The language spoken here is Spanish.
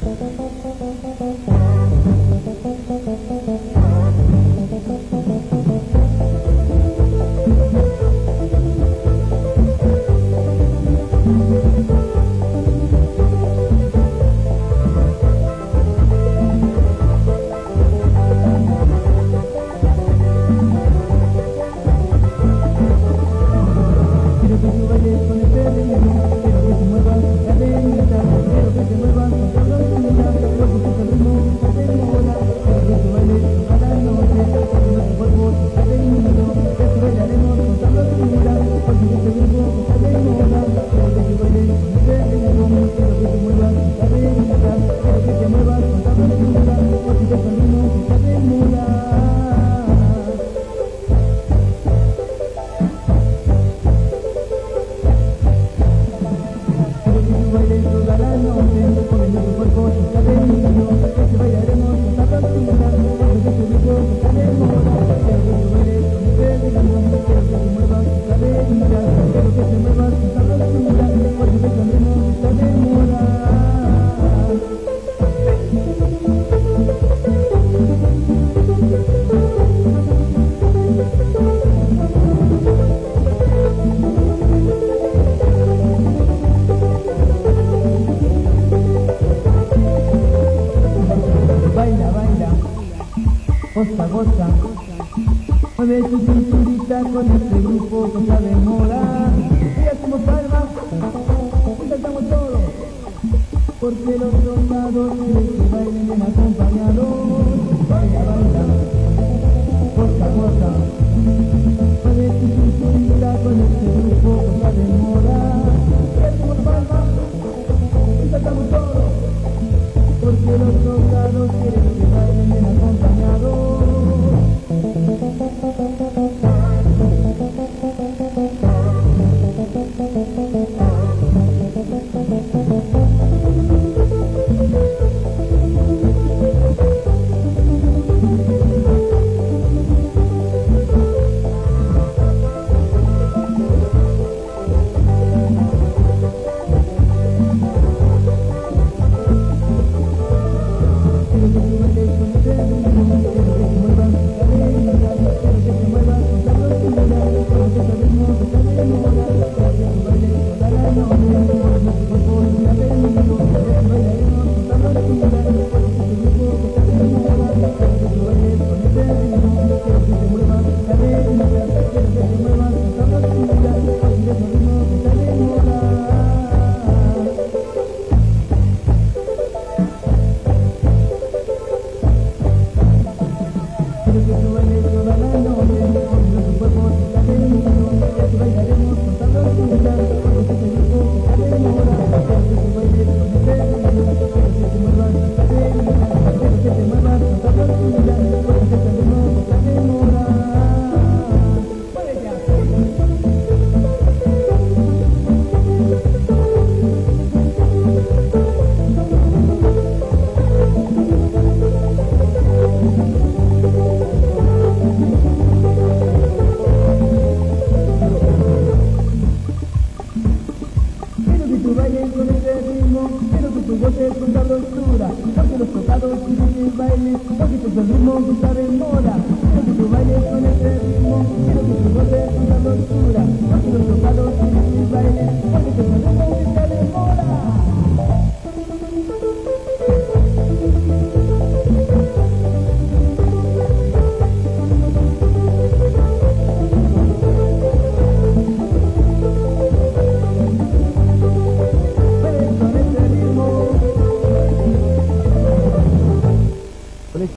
Goza, goza, mueve tu cinturita con este grupo que está de moda. Y hacemos palmas y saltamos todos, porque los soldados quieren que bailen bien acompañados. Baila, baila, goza, goza, mueve tu cinturita con este grupo que está de moda. Y hacemos palmas y saltamos todos, porque los soldados quieren que bailen bien acompañados. Quiero que tú bailes con ese ritmo, quiero que tú goces con la dulzura, porque los